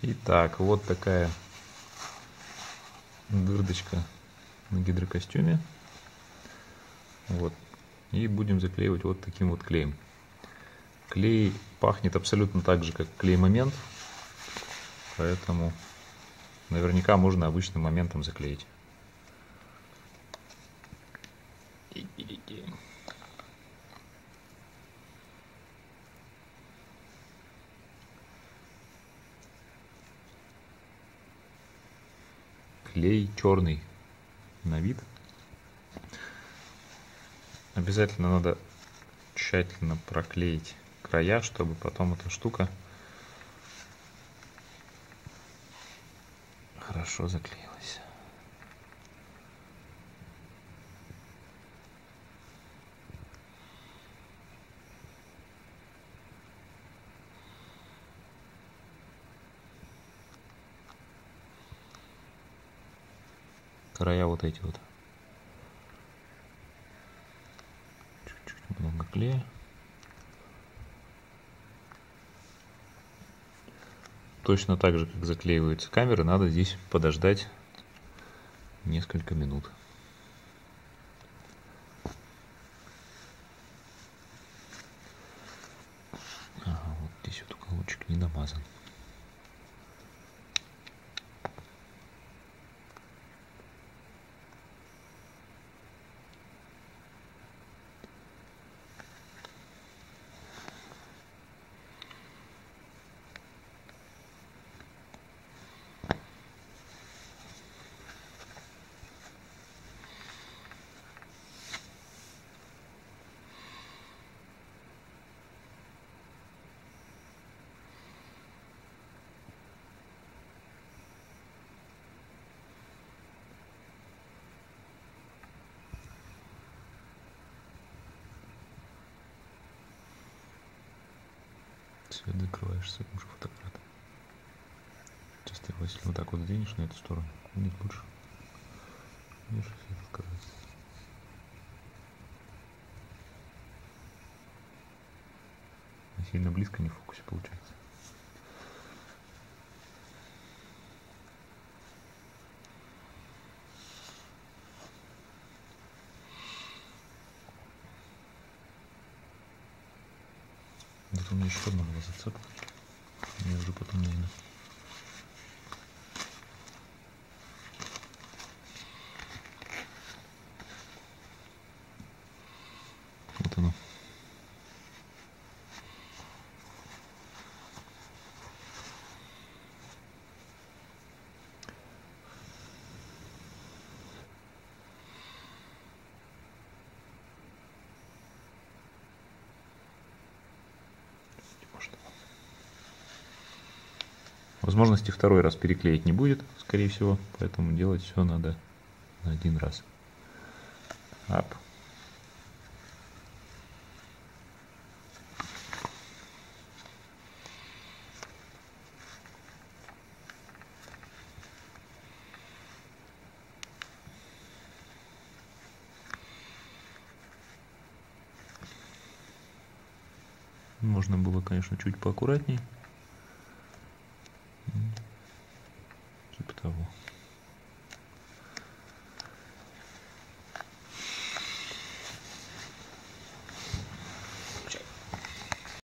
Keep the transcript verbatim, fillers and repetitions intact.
Итак, вот такая дырочка на гидрокостюме. Вот. И будем заклеивать вот таким вот клеем. Клей пахнет абсолютно так же, как клей момент, поэтому наверняка можно обычным моментом заклеить. Клей черный на вид. Обязательно надо тщательно проклеить края, чтобы потом эта штука хорошо заклеилась. Края вот эти вот. Чуть-чуть много клея. Точно так же, как заклеиваются камеры, надо здесь подождать несколько минут. Ага, вот здесь вот уголочек не намазан. Свет закрываешь с этим же фотоаппаратом. Сейчас ты его, если вот так вот сдвинешь на эту сторону, будет лучше. Видишь, свет открывается. Сильно близко не в фокусе получается. Вот у меня еще одна была зацепка. Мне уже потом не видно. Вот оно. Возможности второй раз переклеить не будет, скорее всего, поэтому делать все надо на один раз. Ап. Можно было, конечно, чуть поаккуратней. Типа того.